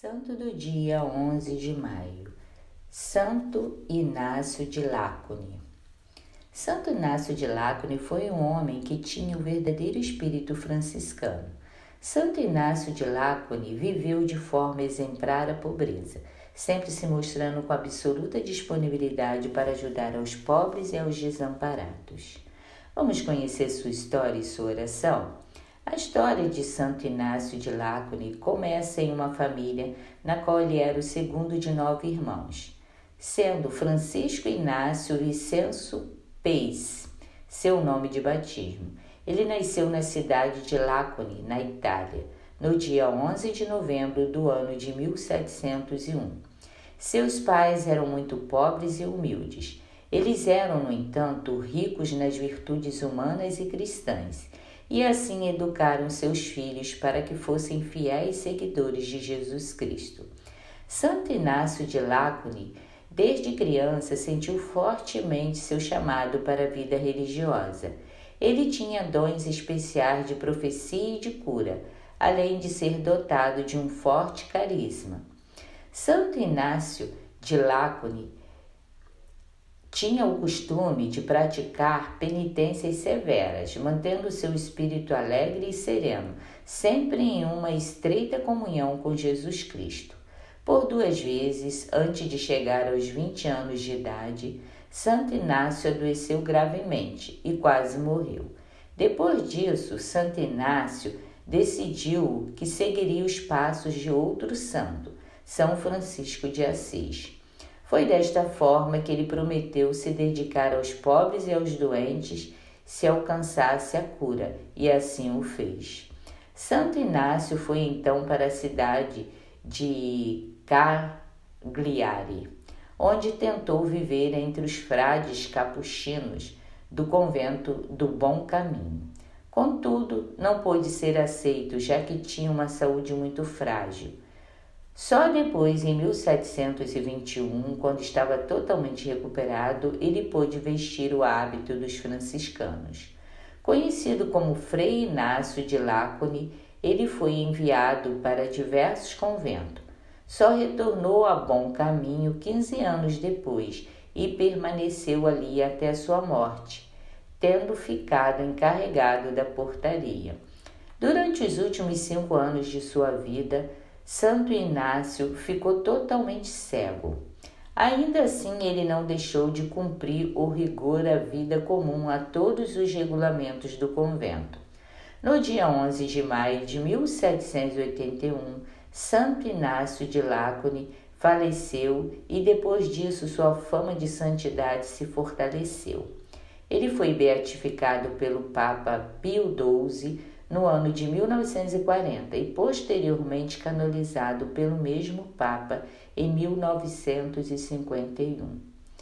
Santo do dia 11 de maio, Santo Inácio de Lácone. Santo Inácio de Lácone foi um homem que tinha o verdadeiro espírito franciscano. Santo Inácio de Lácone viveu de forma exemplar a pobreza, sempre se mostrando com absoluta disponibilidade para ajudar aos pobres e aos desamparados. Vamos conhecer sua história e sua oração? A história de Santo Inácio de Lácone começa em uma família na qual ele era o segundo de 9 irmãos, sendo Francisco Inácio Vicenço Peis seu nome de batismo. Ele nasceu na cidade de Lácone, na Itália, no dia 11 de novembro do ano de 1701. Seus pais eram muito pobres e humildes. Eles eram, no entanto, ricos nas virtudes humanas e cristãs, e assim educaram seus filhos para que fossem fiéis seguidores de Jesus Cristo. Santo Inácio de Lácone, desde criança, sentiu fortemente seu chamado para a vida religiosa. Ele tinha dons especiais de profecia e de cura, além de ser dotado de um forte carisma. Santo Inácio de Lácone tinha o costume de praticar penitências severas, mantendo seu espírito alegre e sereno, sempre em uma estreita comunhão com Jesus Cristo. Por 2 vezes, antes de chegar aos 20 anos de idade, Santo Inácio adoeceu gravemente e quase morreu. Depois disso, Santo Inácio decidiu que seguiria os passos de outro santo, São Francisco de Assis. Foi desta forma que ele prometeu se dedicar aos pobres e aos doentes se alcançasse a cura, e assim o fez. Santo Inácio foi então para a cidade de Cagliari, onde tentou viver entre os frades capuchinos do convento do Bom Caminho. Contudo, não pôde ser aceito, já que tinha uma saúde muito frágil. Só depois, em 1721, quando estava totalmente recuperado, ele pôde vestir o hábito dos franciscanos. Conhecido como Frei Inácio de Lácone, ele foi enviado para diversos conventos. Só retornou a Bom Caminho 15 anos depois e permaneceu ali até sua morte, tendo ficado encarregado da portaria. Durante os últimos 5 anos de sua vida, Santo Inácio ficou totalmente cego. Ainda assim, ele não deixou de cumprir o rigor à vida comum a todos os regulamentos do convento. No dia 11 de maio de 1781, Santo Inácio de Lácone faleceu e depois disso sua fama de santidade se fortaleceu. Ele foi beatificado pelo Papa Pio XII no ano de 1940 e posteriormente canonizado pelo mesmo Papa em 1951.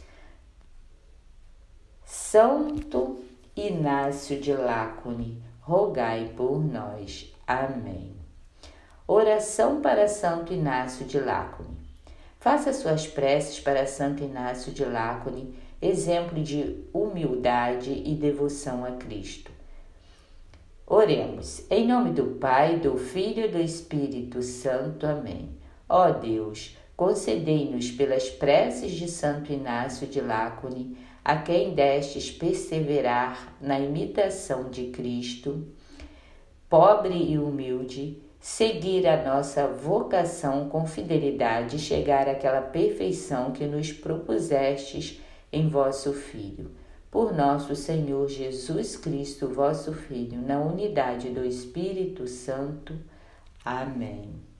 Santo Inácio de Lácone, rogai por nós. Amém. Oração para Santo Inácio de Lácone. Faça suas preces para Santo Inácio de Lácone, exemplo de humildade e devoção a Cristo. Oremos. Em nome do Pai, do Filho e do Espírito Santo. Amém. Ó Deus, concedei-nos pelas preces de Santo Inácio de Lácone, a quem destes perseverar na imitação de Cristo, pobre e humilde, seguir a nossa vocação com fidelidade e chegar àquela perfeição que nos propusestes em vosso Filho. Por nosso Senhor Jesus Cristo, vosso Filho, na unidade do Espírito Santo. Amém.